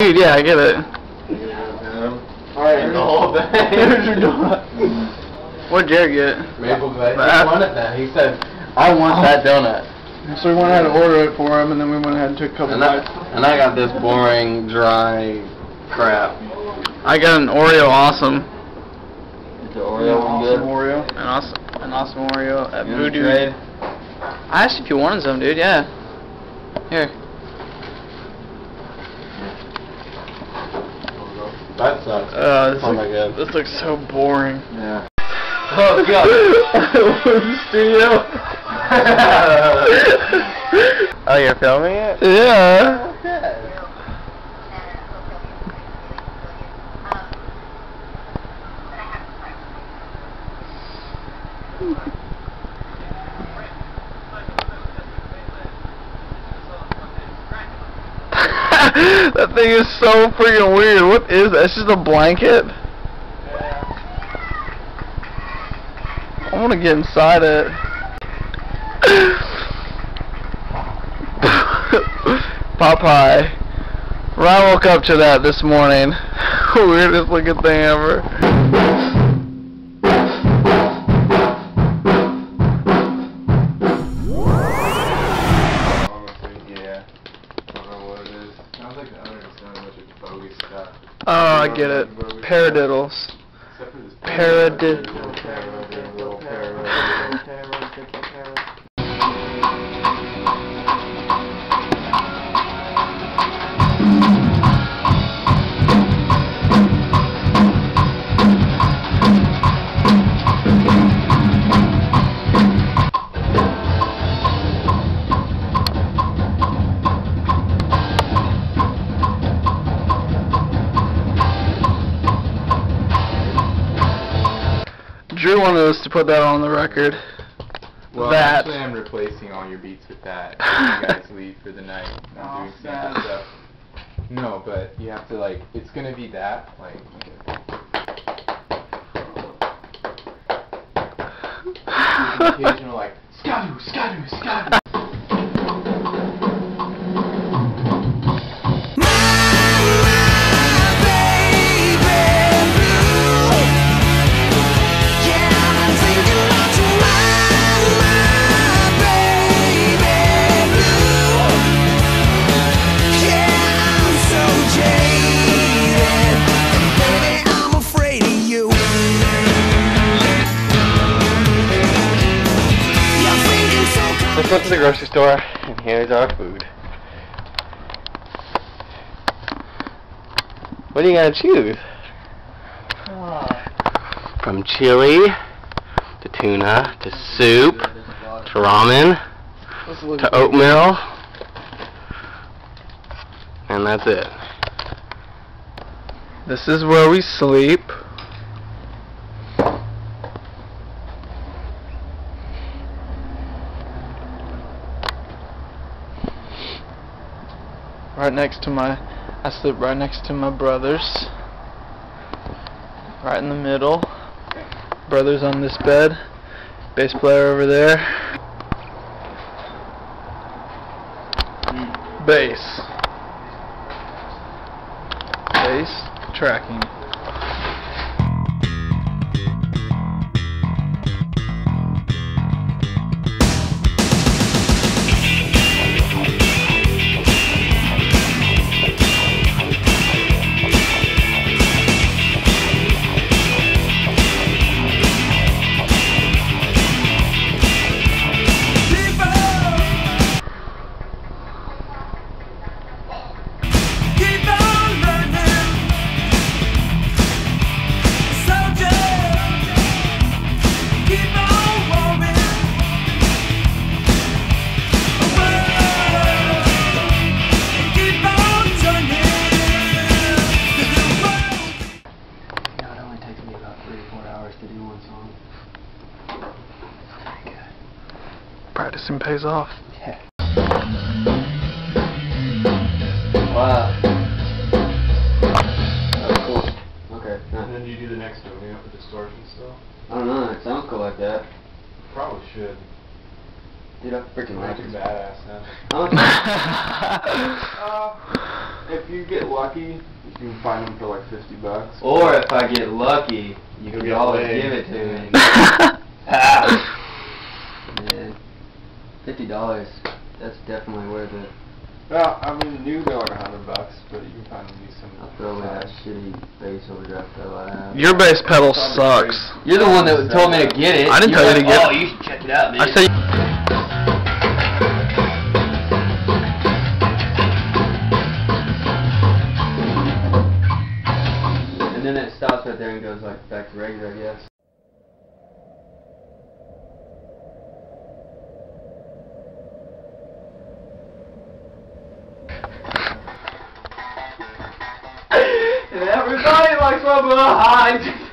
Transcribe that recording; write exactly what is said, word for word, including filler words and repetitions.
Dude, yeah, I get it. Alright, the whole thing. Here's your donut. What'd Jared get? Maple glaze. He wanted that. He said, I want that donut. So we went ahead and ordered it for him, and then we went ahead and took a couple and bites. I, and I got this boring, dry crap. I got an Oreo awesome. Is the Oreo an good? Awesome Oreo. An awesome, an awesome Oreo at you Voodoo. Trade? I asked if you wanted some, dude. Yeah. Here. That sucks. Uh, this, oh looks, my god. This looks so boring. Yeah. Oh god. Studio. Oh, you're filming it? Yeah. Okay. That thing is so freaking weird. What is that? It's just a blanket? Yeah. I want to get inside it. Popeye. Ryan woke up to that this morning. Weirdest looking thing ever. Oh, I get it. Paradiddles. Paradiddles. Drew wanted us to put that on the record. Well, that. actually, I'm replacing all your beats with that. You guys leave for the night. I'm Oh, doing some sad. other stuff. No, but you have to like. It's gonna be that like. Occasional like scadoo, scadoo, scadoo. Let's go to the grocery store, and here's our food. What do you gotta choose? Oh. From chili, to tuna, to soup, to ramen, to oatmeal, and that's it. This is where we sleep. Right next to my, I sleep right next to my brothers. Right in the middle. Brothers on this bed. Bass player over there. Bass. Bass tracking. Practicing pays off. Yeah. Wow. That was cool. Okay. And then you do the next one, you know, the distortion stuff. I don't know, it sounds cool like that. Probably should. Dude, I freaking like Fucking it. badass, huh? How much? Uh, if you get lucky, you can find them for like fifty bucks. Or if I get lucky, you You'll can get always laid. give it to me. Man, fifty dollars. That's definitely worth it. Well, I mean, new they're like a hundred bucks, but you can find them decent. I'll throw away that shitty bass overdrive pedal I have. Your bass pedal sucks. You're the one that told me to get it. I didn't You're tell you like, to get oh, it. you should check it out, man. I said. And then it stops right there and goes like back to regular, I guess. And everybody likes my behind.